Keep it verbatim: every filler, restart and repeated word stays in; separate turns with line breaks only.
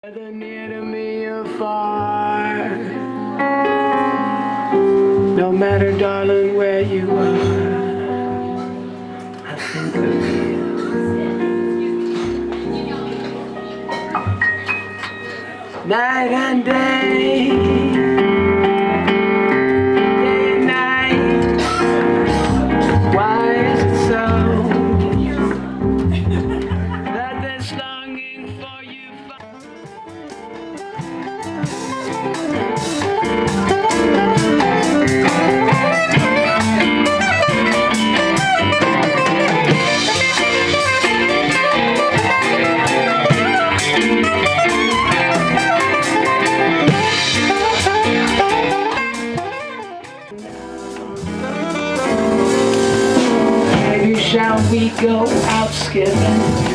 Whether near to me or far, no matter, darling, where you are, I think of you. Night and day, day and night. Why is it so that this longing for you? Maybe shall we go out skipping?